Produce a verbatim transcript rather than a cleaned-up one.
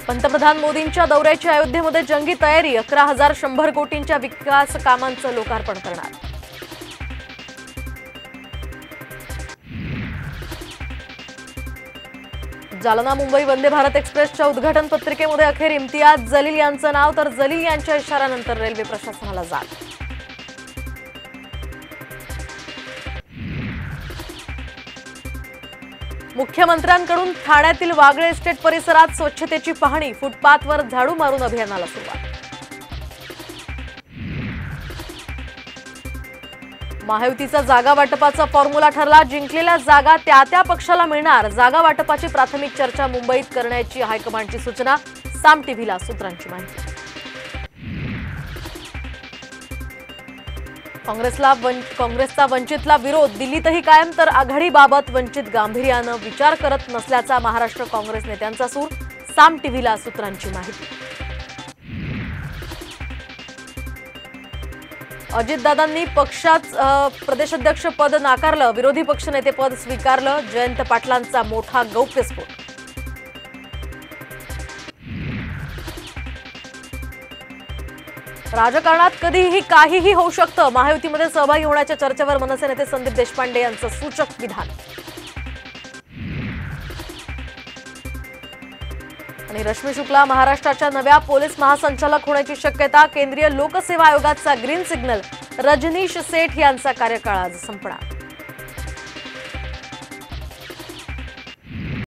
पंतप्रधान मोदींच्या दौऱ्याची अयोध्येमध्ये जंगी तयारी. अकरा हजार शंभर कोटींच्या विकास कामांचं लोकार्पण करणार. जालना मुंबई वंदे भारत एक्सप्रेसच्या उद्घाटन पत्रिकेमध्ये अखेर इम्तियाज जलील यांचं नाव, तर जलील यांच्या इशाऱ्यानंतर रेल्वे प्रशासनाला जाग. मुख्यमंत्र्यांकडून ठाण्यातील वागळे एस्टेट परिसरात स्वच्छतेची पाहणी. फुटपाथवर झाडू मारून अभियानाला सुरुवात. महायुतीचा जागा वाटपाचा फॉर्म्युला ठरला. जिंकलेल्या जागा त्या त्या पक्षाला मिळणार. जागा वाटपाची प्राथमिक चर्चा मुंबईत करण्याची हायकमांडची सूचना. साम टीव्हीला सूत्रांची माहिती. काँग्रेसला काँग्रेसचा वंचितला विरोध. दिल्लीतही कायम, तर आघाडीबाबत वंचित गांभीर्यानं विचार करत नसल्याचा महाराष्ट्र काँग्रेस नेत्यांचा सूर. साम टीव्हीला सूत्रांची माहिती. अजितदादांनी पक्षात प्रदेशाध्यक्ष पद नाकारलं. विरोधी पक्षनेते पद स्वीकारलं. जयंत पाटलांचा मोठा गौप्यस्फोट. राजकारणात कधीही काहीही होऊ शकतं. महायुतीमध्ये सहभागी होण्याच्या चर्चेवर मनसे नेते संदीप देशपांडे यांचं सूचक विधान. आणि रश्मी शुक्ला महाराष्ट्राच्या नव्या पोलीस महासंचालक होण्याची शक्यता. केंद्रीय लोकसेवा आयोगाचा ग्रीन सिग्नल. रजनीश सेठ यांचा कार्यकाळ आज संपणार.